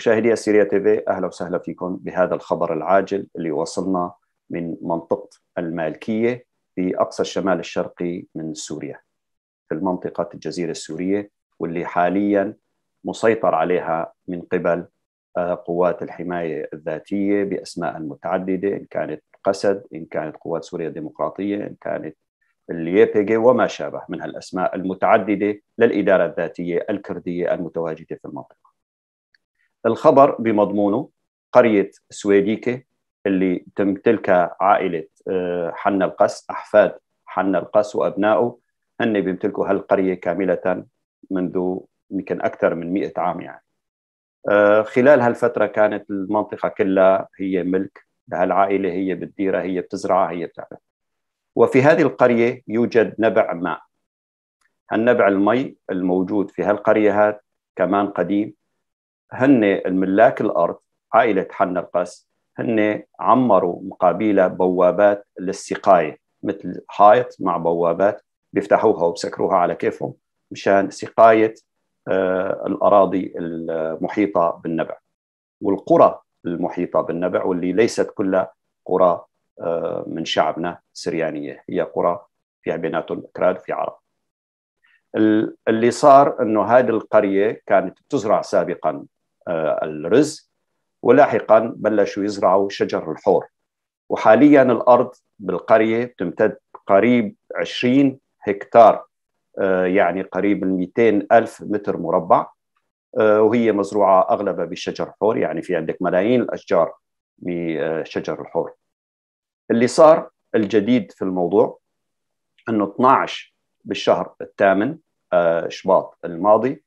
مشاهدي السيريا تي في، أهلا وسهلا فيكم بهذا الخبر العاجل اللي وصلنا من منطقة المالكية في أقصى الشمال الشرقي من سوريا، في المنطقة الجزيرة السورية، واللي حاليا مسيطر عليها من قبل قوات الحماية الذاتية بأسماء متعددة، إن كانت قسد، إن كانت قوات سوريا الديمقراطية، إن كانت اليبيجي وما شابه من الأسماء المتعددة للإدارة الذاتية الكردية المتواجدة في المنطقة. الخبر بمضمونه قرية سويديكي اللي تمتلكها عائلة حنا القس، أحفاد حنا القس وأبنائه، هن بيمتلكوا هالقرية كاملة منذ يمكن أكثر من 100 عام. يعني خلال هالفترة كانت المنطقة كلها هي ملك لهالعائلة، هي بتديرها، هي بتزرعها، هي بتعمل. وفي هذه القرية يوجد نبع ماء. هالنبع المي الموجود في هالقرية هذا كمان قديم. هن الملاك الأرض عائلة حنا القس، هن عمروا مقابيله بوابات للسقاية، مثل حائط مع بوابات بيفتحوها وبسكروها على كيفهم مشان سقاية الأراضي المحيطة بالنبع والقرى المحيطة بالنبع، واللي ليست كلها قرى من شعبنا سريانية، هي قرى فيها بيناتهم أكراد في عرب. اللي صار أنه هذه القرية كانت تزرع سابقا الرز، ولاحقا بلشوا يزرعوا شجر الحور، وحاليا الأرض بالقرية تمتد قريب 20 هكتار، يعني قريب 200 ألف متر مربع، وهي مزروعة أغلبها بشجر الحور. يعني في عندك ملايين الأشجار بشجر الحور. اللي صار الجديد في الموضوع أنه 12 بالشهر الثامن شباط الماضي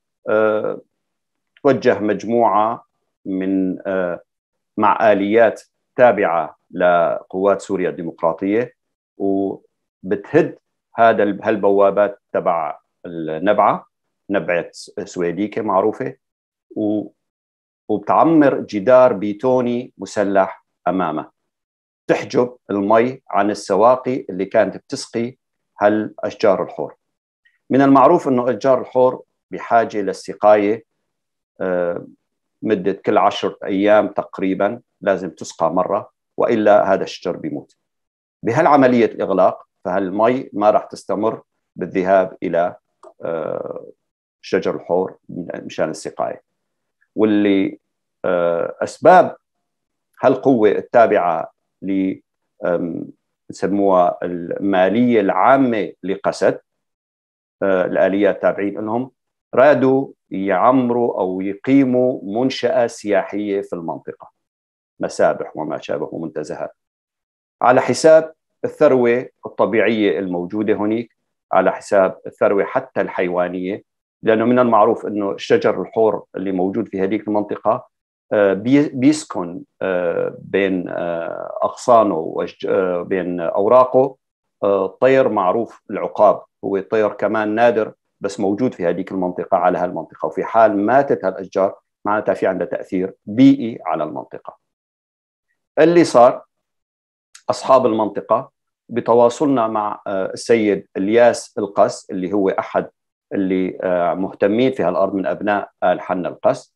توجه مجموعة من مع آليات تابعة لقوات سوريا الديمقراطية، وبتهد هالبوابات تبع النبعة، نبعة سويديكي معروفة، وبتعمر جدار بيتوني مسلح أمامه تحجب المي عن السواقي اللي كانت بتسقي هالأشجار الحور. من المعروف أنه أشجار الحور بحاجة للسقاية مدة كل 10 أيام تقريبا، لازم تسقى مرة، وإلا هذا الشجر بيموت. بهالعملية الإغلاق فهالمي ما راح تستمر بالذهاب إلى شجر الحور مشان السقاية. واللي أسباب هالقوة التابعة ل يسموها المالية العامة لقسد، الآليات تابعين لهم، رادوا يعمروا أو يقيموا منشأة سياحية في المنطقة، مسابح وما شابه ومنتزهات، على حساب الثروة الطبيعية الموجودة هناك، على حساب الثروة حتى الحيوانية، لأنه من المعروف أنه شجر الحور اللي موجود في هذه المنطقة بيسكن بين أغصانه وبين أوراقه طير معروف العقاب، هو طير كمان نادر بس موجود في هذه المنطقة على هالمنطقة، وفي حال ماتت هالأشجار معناتها في عندها تأثير بيئي على المنطقة. اللي صار أصحاب المنطقة بتواصلنا مع السيد الياس القس اللي هو أحد اللي مهتمين في هالأرض من أبناء آل حنا القس،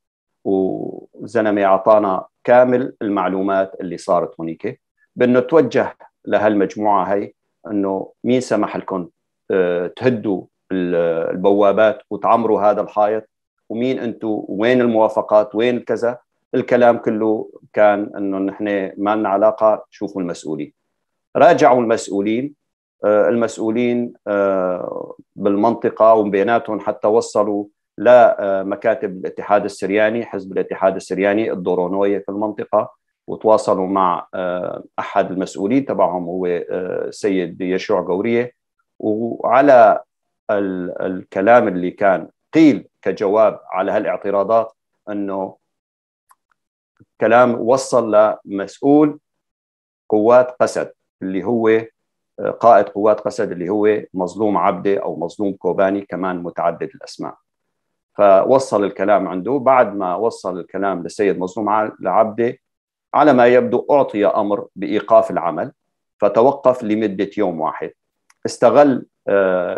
وزلمة أعطانا كامل المعلومات اللي صارت هناك، بأنه توجه لهالمجموعة هاي أنه مين سمح لكم تهدوا البوابات وتعمروا هذا الحائط، ومين أنتوا، وين الموافقات، وين كذا. الكلام كله كان أنه نحن ما لنا علاقة، شوفوا المسؤولين. راجعوا المسؤولين بالمنطقة وبيناتهم، حتى وصلوا لمكاتب الاتحاد السرياني، حزب الاتحاد السرياني الدورونوية في المنطقة، وتواصلوا مع أحد المسؤولين تبعهم هو السيد يشوع قورية، وعلى الكلام اللي كان قيل كجواب على هالاعتراضات أنه كلام وصل لمسؤول قوات قسد اللي هو قائد قوات قسد اللي هو مظلوم عبده أو مظلوم كوباني، كمان متعدد الأسماء. فوصل الكلام عنده. بعد ما وصل الكلام للسيد مظلوم عبده، على ما يبدو أعطي أمر بإيقاف العمل، فتوقف لمدة يوم واحد. استغل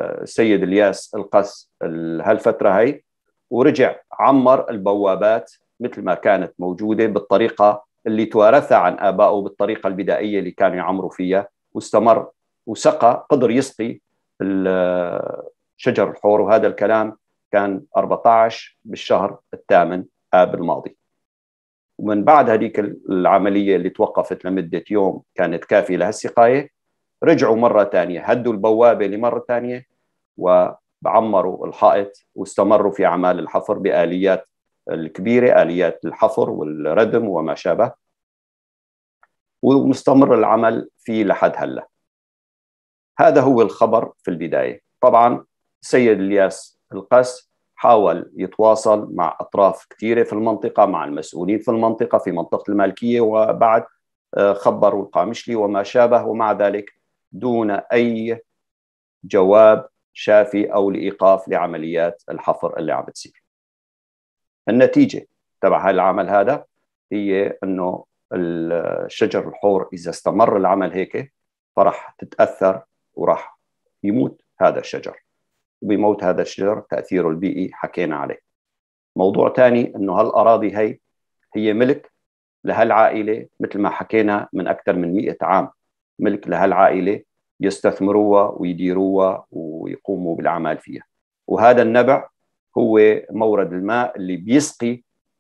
السيد الياس القس هالفترة هاي ورجع عمر البوابات مثل ما كانت موجودة بالطريقة اللي توارثها عن آبائه، بالطريقة البدائية اللي كانوا يعمروا فيها، واستمر وسقى، قدر يسقي شجر الحور. وهذا الكلام كان 14 بالشهر الثامن آب الماضي. ومن بعد هذيك العملية اللي توقفت لمدة يوم كانت كافية لهالسقاية، رجعوا مرة ثانية، هدوا البوابة لمرة ثانية وعمروا الحائط واستمروا في أعمال الحفر بآليات الكبيرة، آليات الحفر والردم وما شابه، ومستمر العمل فيه لحد هلا. هذا هو الخبر في البداية. طبعا السيد الياس القس حاول يتواصل مع أطراف كثيرة في المنطقة، مع المسؤولين في المنطقة في منطقة المالكية، وبعد خبروا القامشلي وما شابه، ومع ذلك دون أي جواب شافي أو لإيقاف لعمليات الحفر اللي عم بتصير. النتيجة تبع هالعمل هذا هي أنه الشجر الحور إذا استمر العمل هيك فرح تتأثر وراح يموت هذا الشجر، وبموت هذا الشجر تأثيره البيئي حكينا عليه. موضوع ثاني أنه هالأراضي هي ملك لهالعائلة، مثل ما حكينا من أكثر من 100 عام، ملك لهالعائلة يستثمروها ويديروها ويقوموا بالأعمال فيها. وهذا النبع هو مورد الماء اللي بيسقي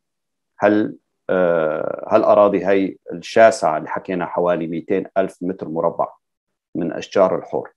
هالأراضي هي الشاسعة اللي حكينا حوالي 200 ألف متر مربع من أشجار الحور.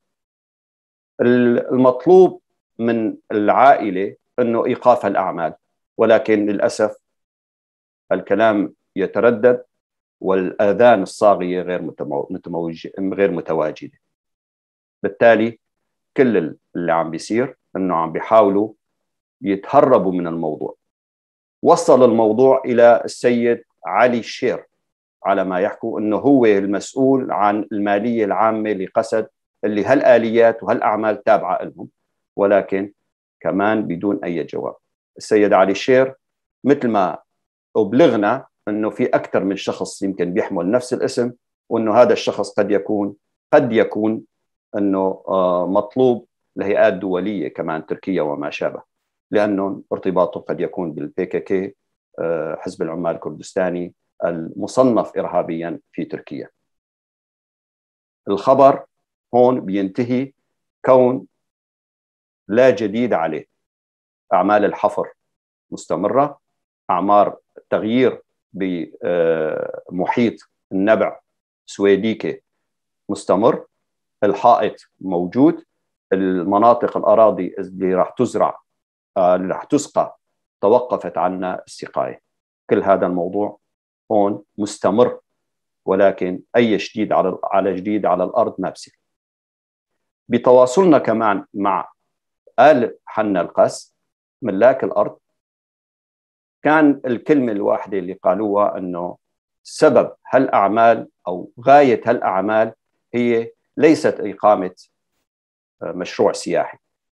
المطلوب من العائلة أنه إيقاف الأعمال، ولكن للأسف الكلام يتردد والآذان الصاغية غير متواجدة. بالتالي كل اللي عم بيصير أنه عم بيحاولوا يتهربوا من الموضوع. وصل الموضوع إلى السيد علي الشير على ما يحكوا أنه هو المسؤول عن المالية العامة لقسد، اللي هالآليات وهالأعمال تابعة لهم، ولكن كمان بدون أي جواب. السيد علي الشير مثل ما أبلغنا أنه في أكثر من شخص يمكن بيحمل نفس الاسم، وأنه هذا الشخص قد يكون أنه مطلوب لهيئات دولية كمان تركيا وما شابه، لأنه ارتباطه قد يكون بالPKK، حزب العمال الكردستاني المصنف إرهابيا في تركيا. الخبر هون بينتهي كون لا جديد عليه. أعمال الحفر مستمرة، أعمال التغيير بمحيط النبع سويديكي مستمر، الحائط موجود، المناطق الأراضي اللي راح تزرع اللي راح تسقى توقفت عنا السقاية. كل هذا الموضوع هون مستمر، ولكن أي جديد على الأرض ما بصير. بتواصلنا كمان مع آل حنا القس ملاك الأرض، كان الكلمة الواحدة اللي قالوها أنه سبب هالأعمال أو غاية هالأعمال هي ليست إقامة مشروع سياحي.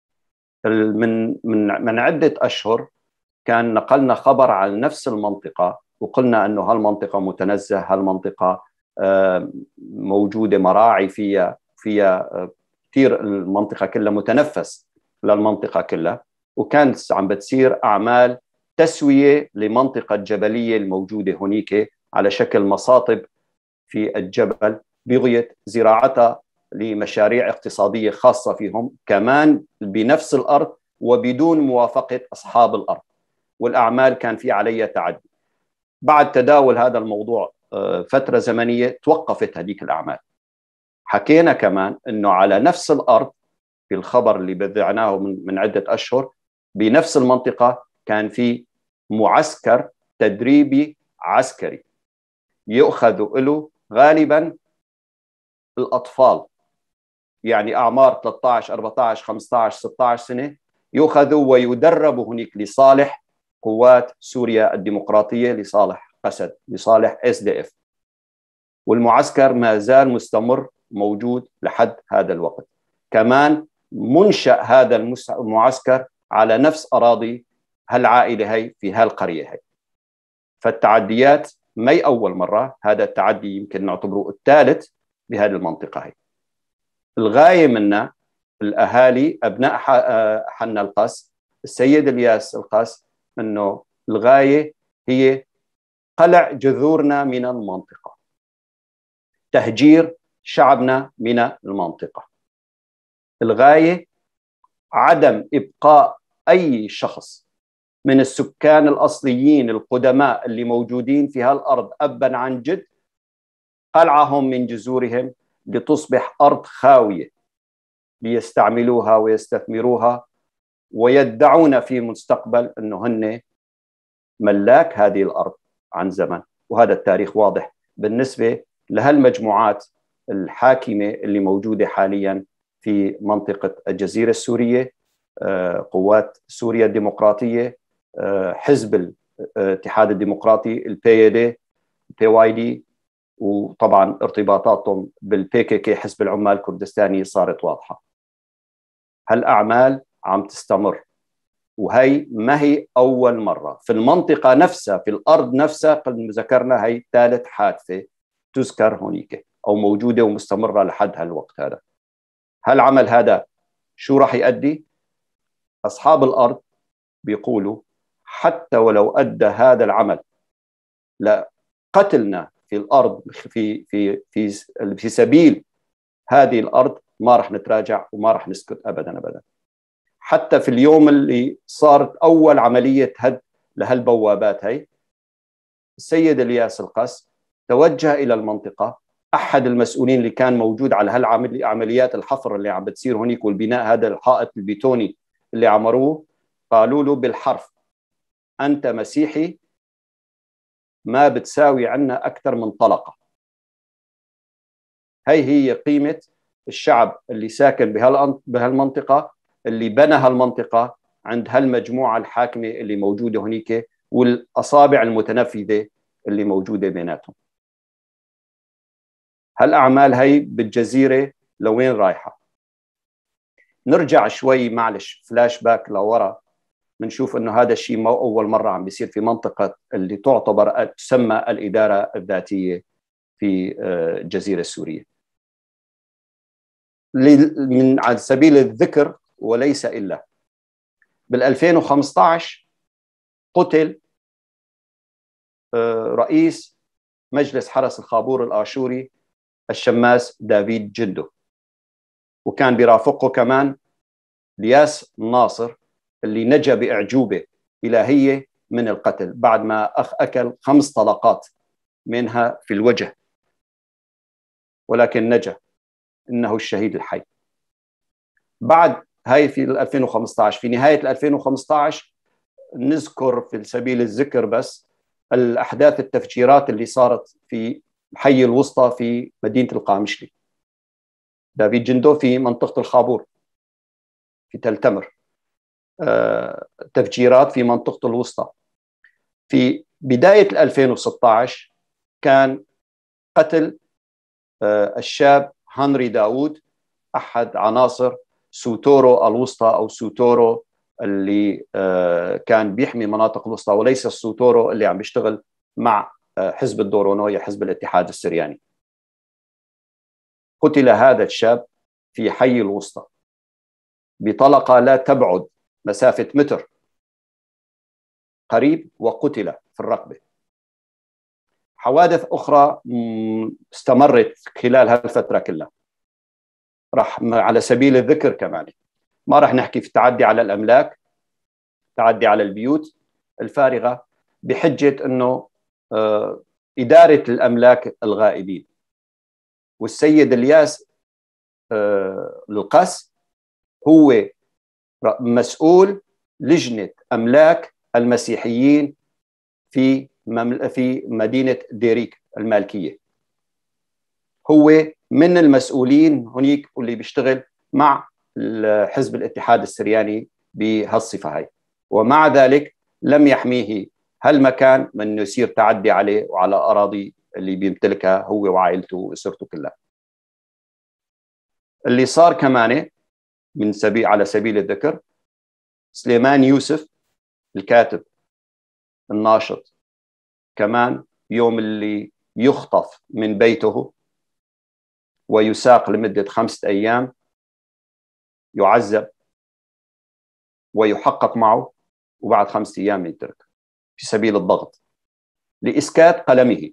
من عدة أشهر كان نقلنا خبر عن نفس المنطقة، وقلنا أنه هالمنطقة متنزه، هالمنطقة موجودة مراعي فيها كثير، المنطقة كلها متنفس للمنطقة كلها، وكانت عم بتصير أعمال تسوية لمنطقة جبلية الموجودة هناك على شكل مصاطب في الجبل، بغية زراعتها لمشاريع اقتصادية خاصة فيهم، كمان بنفس الأرض وبدون موافقة أصحاب الأرض، والأعمال كان في عليها تعدي. بعد تداول هذا الموضوع فترة زمنية توقفت هذيك الأعمال. حكينا كمان أنه على نفس الأرض في الخبر اللي بذعناه من عدة أشهر، بنفس المنطقة كان في معسكر تدريبي عسكري يؤخذ له غالبا الأطفال، يعني أعمار 13 14 15 16 سنة، يؤخذوا ويدربوا هناك لصالح قوات سوريا الديمقراطية، لصالح قسد، لصالح SDF. والمعسكر ما زال مستمر موجود لحد هذا الوقت. كمان منشأ هذا المعسكر على نفس أراضي هالعائلة هي في هالقرية هي. فالتعديات ما أول مرة، هذا التعدي يمكن نعتبره الثالث بهذه المنطقة هي. الغاية منا الأهالي أبناء حنا القس، السيد الياس القس، أنه الغاية هي قلع جذورنا من المنطقة، تهجير شعبنا من المنطقة. الغاية عدم إبقاء أي شخص من السكان الأصليين القدماء اللي موجودين في هالأرض أبا عن جد، قلعهم من جذورهم لتصبح أرض خاوية ليستعملوها ويستثمروها ويدعون في المستقبل أنه هن ملاك هذه الأرض عن زمن. وهذا التاريخ واضح بالنسبة لهالمجموعات الحاكمة اللي موجودة حاليا في منطقة الجزيرة السورية، قوات سوريا الديمقراطية، حزب الاتحاد الديمقراطي الPYD وطبعا ارتباطاتهم بالPKK حزب العمال الكردستاني صارت واضحة. هالأعمال عم تستمر، وهي ما هي أول مرة في المنطقة نفسها، في الأرض نفسها. قد ذكرنا هي ثالث حادثة تذكر هناك أو موجودة ومستمرة لحد هالوقت هذا. هالعمل هذا شو راح يؤدي؟ أصحاب الأرض بيقولوا حتى ولو أدى هذا العمل لقتلنا في الأرض في سبيل هذه الأرض، ما راح نتراجع وما راح نسكت أبدا أبدا. حتى في اليوم اللي صارت أول عملية هد لهالبوابات هي، السيد الياس القس توجه إلى المنطقة. أحد المسؤولين اللي كان موجود على هالعمليات الحفر اللي عم بتصير هناك والبناء هذا الحائط البيتوني اللي عمروه، قالوا له بالحرف: أنت مسيحي ما بتساوي عنا أكثر من طلقة. هي قيمة الشعب اللي ساكن بهالمنطقة، اللي بنى هالمنطقة عند هالمجموعة الحاكمة اللي موجودة هناك والأصابع المتنفذة اللي موجودة بيناتهم. هالأعمال هي بالجزيرة لوين رايحة؟ نرجع شوي معلش فلاش باك لورا، بنشوف انه هذا الشيء ما اول مره عم بيصير في منطقه اللي تعتبر تسمى الاداره الذاتيه في الجزيره السوريه. على سبيل الذكر وليس الا، بال 2015 قتل رئيس مجلس حرس الخابور الآشوري الشماس دافيد جندو، وكان بيرافقه كمان الياس ناصر اللي نجا بإعجوبة إلهية من القتل بعد ما أكل 5 طلقات منها في الوجه، ولكن نجا، إنه الشهيد الحي. بعد هاي في 2015، في نهاية 2015 نذكر في سبيل الذكر بس الأحداث التفجيرات اللي صارت في حي الوسطى في مدينة القامشلي. دافيد جندو في منطقة الخابور في تل تمر، تفجيرات في منطقة الوسطى. في بداية 2016 كان قتل الشاب هنري داود، أحد عناصر سوتورو الوسطى أو سوتورو اللي كان بيحمي مناطق الوسطى، وليس السوتورو اللي عم بيشتغل مع حزب الدورونويا حزب الاتحاد السرياني. قتل هذا الشاب في حي الوسطى بطلقة لا تبعد مسافة متر قريب، وقتل في الرقبة. حوادث أخرى استمرت خلال هالفترة كلها. راح على سبيل الذكر كمان، ما راح نحكي في التعدي على الأملاك، تعدي على البيوت الفارغة بحجة أنه إدارة الأملاك الغائبين. والسيد الياس القس هو مسؤول لجنة أملاك المسيحيين في مدينة ديريك المالكية. هو من المسؤولين هناك واللي بيشتغل مع حزب الاتحاد السرياني بهالصفة هاي، ومع ذلك لم يحميه هالمكان من أنه يصير تعدي عليه وعلى أراضي اللي بيمتلكها هو وعائلته وأسرته كلها. اللي صار كمان على سبيل الذكر، سليمان يوسف الكاتب الناشط كمان يوم اللي يخطف من بيته ويساق لمدة 5 أيام، يعذب ويحقق معه، وبعد 5 أيام يترك في سبيل الضغط لإسكات قلمه.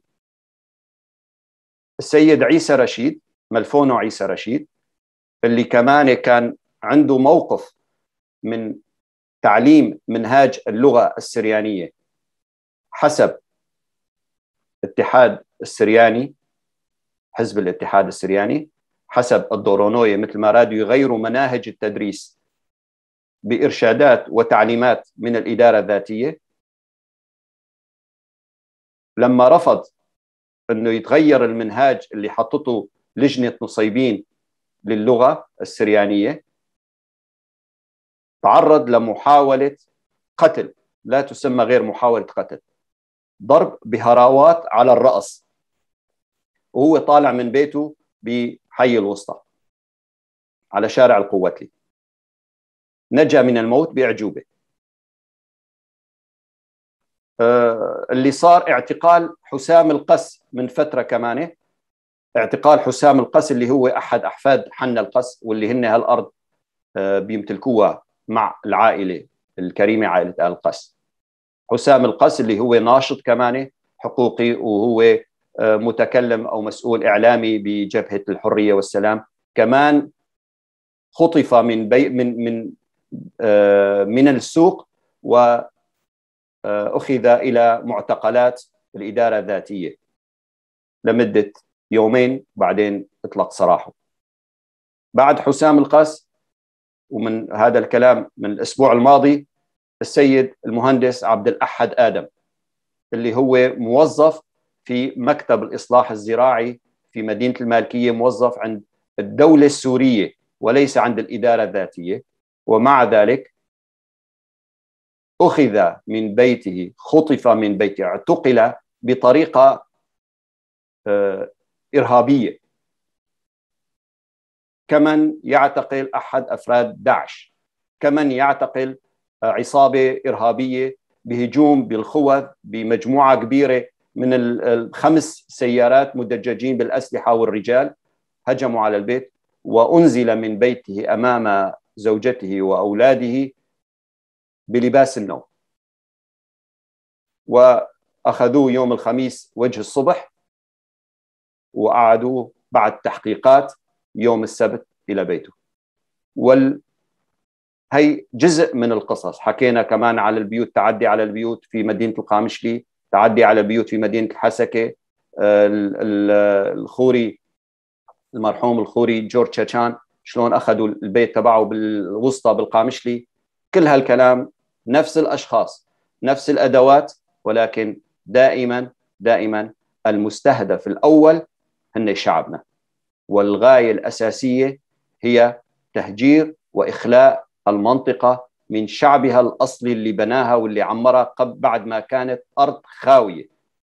السيد عيسى رشيد، ملفونه عيسى رشيد، اللي كمان كان عنده موقف من تعليم منهاج اللغة السريانية حسب الاتحاد السرياني، حزب الاتحاد السرياني، حسب الدورونوية، مثل ما رادوا يغيروا مناهج التدريس بإرشادات وتعليمات من الإدارة الذاتية. لما رفض أنه يتغير المنهاج اللي حطته لجنة نصيبين للغة السريانية، تعرض لمحاولة قتل، لا تسمى غير محاولة قتل، ضرب بهراوات على الرأس وهو طالع من بيته بحي الوسطى على شارع القوتلي. نجا من الموت بأعجوبة. اللي صار اعتقال حسام القس من فترة كمان، اعتقال حسام القس اللي هو أحد أحفاد حنا القس، واللي هن هالأرض بيمتلكوها مع العائلة الكريمة، عائلة آل القس. حسام القس اللي هو ناشط كمان حقوقي، وهو متكلم أو مسؤول إعلامي بجبهة الحرية والسلام، كمان خطف من السوق وأخذ إلى معتقلات الإدارة الذاتية لمدة يومين، بعدين اطلق سراحه. بعد حسام القس، ومن هذا الكلام من الأسبوع الماضي، السيد المهندس عبد الأحد آدم، اللي هو موظف في مكتب الإصلاح الزراعي في مدينة المالكية، موظف عند الدولة السورية وليس عند الإدارة الذاتية، ومع ذلك أخذ من بيته، خطف من بيته، اعتقل بطريقة إرهابية. كمن يعتقل أحد أفراد داعش، كمن يعتقل عصابة إرهابية بهجوم بالخوذ بمجموعة كبيرة من الخمس سيارات مدججين بالأسلحة والرجال، هجموا على البيت وأنزل من بيته أمام زوجته وأولاده بلباس النوم، وأخذوه يوم الخميس وجه الصبح وقعدوه بعد تحقيقات يوم السبت إلى بيته. هي جزء من القصص. حكينا كمان على البيوت، تعدي على البيوت في مدينة القامشلي، تعدي على البيوت في مدينة الحسكة، الخوري المرحوم الخوري جورج شاشان شلون أخذوا البيت تبعه بالوسطى بالقامشلي. كل هالكلام نفس الأشخاص، نفس الأدوات، ولكن دائما دائما المستهدف الأول هن شعبنا، والغاية الأساسية هي تهجير وإخلاء المنطقة من شعبها الأصلي اللي بناها واللي عمرها بعد ما كانت أرض خاوية،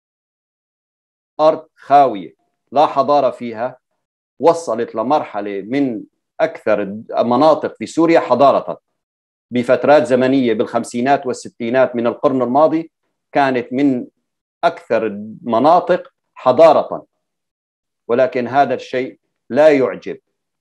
أرض خاوية لا حضارة فيها. وصلت لمرحلة من أكثر مناطق في سوريا حضارة بفترات زمنية بالخمسينات والستينات من القرن الماضي، كانت من أكثر المناطق حضارة، ولكن هذا الشيء لا يعجب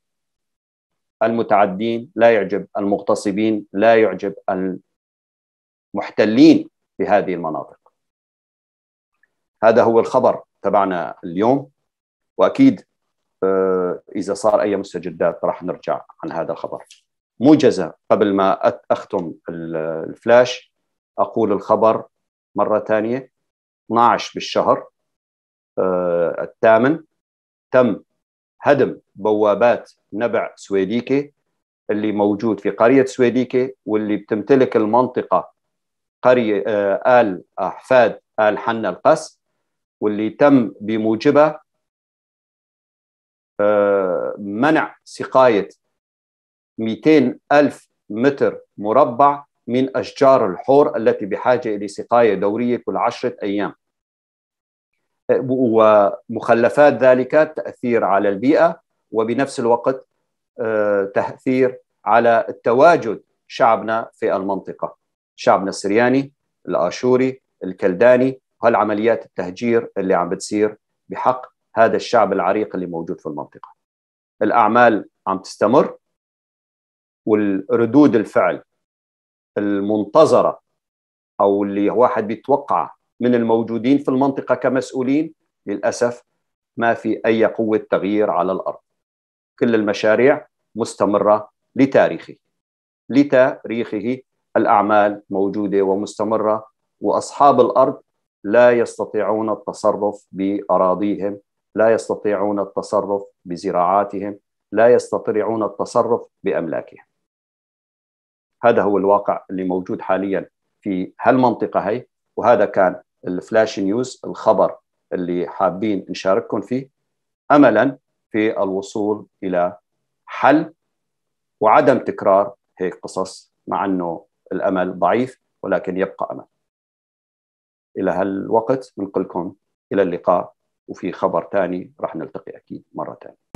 المتعدين، لا يعجب المغتصبين، لا يعجب المحتلين في هذه المناطق. هذا هو الخبر تبعنا اليوم، وأكيد إذا صار أي مستجدات راح نرجع عن هذا الخبر. موجزة قبل ما أختم الفلاش، أقول الخبر مرة ثانية. 12 بالشهر الثامن تم هدم بوابات نبع سويديكي اللي موجود في قرية سويديكي، واللي بتمتلك المنطقة قرية آل أحفاد آل حنا القس، واللي تم بموجبها منع سقاية 200 ألف متر مربع من أشجار الحور التي بحاجة إلى سقاية دورية كل 10 أيام، ومخلفات ذلك تأثير على البيئة، وبنفس الوقت تأثير على التواجد شعبنا في المنطقة، شعبنا السرياني الآشوري الكلداني، وهالعمليات التهجير اللي عم بتصير بحق هذا الشعب العريق اللي موجود في المنطقة. الأعمال عم تستمر، والردود الفعل المنتظرة أو اللي واحد بيتوقع من الموجودين في المنطقة كمسؤولين للأسف ما في أي قوة تغيير على الأرض. كل المشاريع مستمرة لتاريخه الأعمال موجودة ومستمرة، وأصحاب الأرض لا يستطيعون التصرف بأراضيهم، لا يستطيعون التصرف بزراعاتهم، لا يستطيعون التصرف بأملاكهم. هذا هو الواقع اللي موجود حاليا في هالمنطقة هي، وهذا كان الفلاش نيوز، الخبر اللي حابين نشارككم فيه، أملا في الوصول إلى حل وعدم تكرار هيك قصص، مع أنه الأمل ضعيف ولكن يبقى أمل. إلى هالوقت بنقول لكم إلى اللقاء، وفي خبر تاني رح نلتقي أكيد مرة تانية.